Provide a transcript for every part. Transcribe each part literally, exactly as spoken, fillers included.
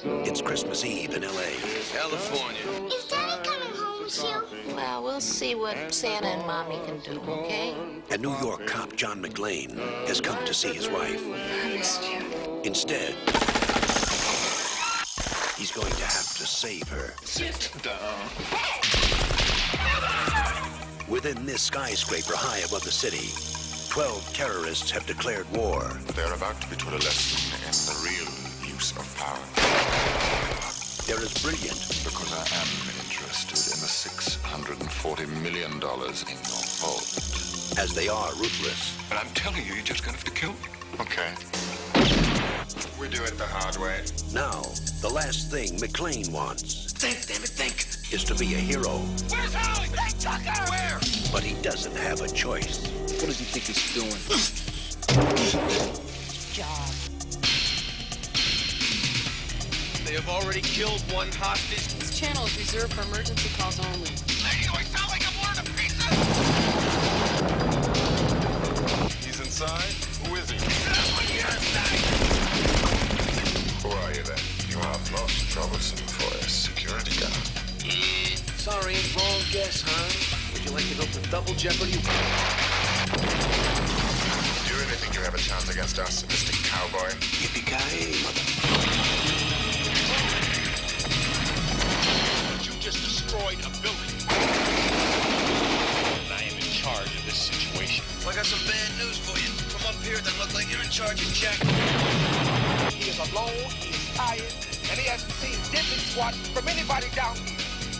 It's Christmas Eve in L A California. Is Daddy coming home soon? Well, we'll see what Santa and Mommy can do, okay? And New York cop John McClane has come to see his wife. I missed you. Instead, he's going to have to save her. Sit down. Within this skyscraper high above the city, twelve terrorists have declared war. They're about to be taught a lesson in the real use of power. They're as brilliant Because I am interested in the six hundred forty million dollars in your vault. as they are ruthless. But I'm telling you, you're just gonna have to kill me. Okay. We do it the hard way. Now, the last thing McClane wants Think, damn it, think. is to be a hero. Where's Holly? Hey, Tucker! Where? But he doesn't have a choice. What does he think he's doing? Job. They have already killed one hostage. This channel is reserved for emergency calls only. Lady, do I sound like I'm ordering a pizza? He's inside? Who is he? That's what you're saying. Who are you then? You are most troublesome for a security guard. Yeah, sorry, wrong guess, huh? Would you like to go for double jeopardy? Do you really think you have a chance against us, Mister Cowboy? Yippee-ki-yay, mother. You just destroyed a building. I am in charge of this situation. Well, I got some bad news for you. From up here, it doesn't look like you're in charge of Jack. He is alone, he is tired, and he hasn't seen diddly squat from anybody down here.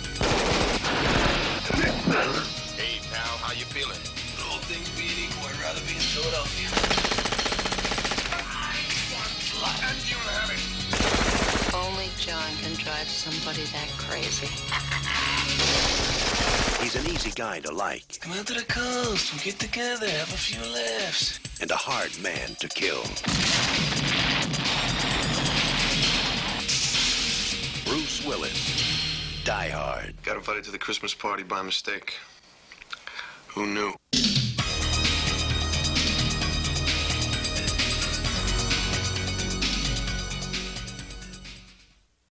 Hey, pal, how you feeling? All things being equal, I'd rather be in Philadelphia. And you'll have it. Only John can drive somebody that crazy. He's an easy guy to like Come out to the coast, we'll get together, have a few laughs. and a hard man to kill. Bruce Willis, Die Hard. Got invited to the Christmas party by mistake. Who knew?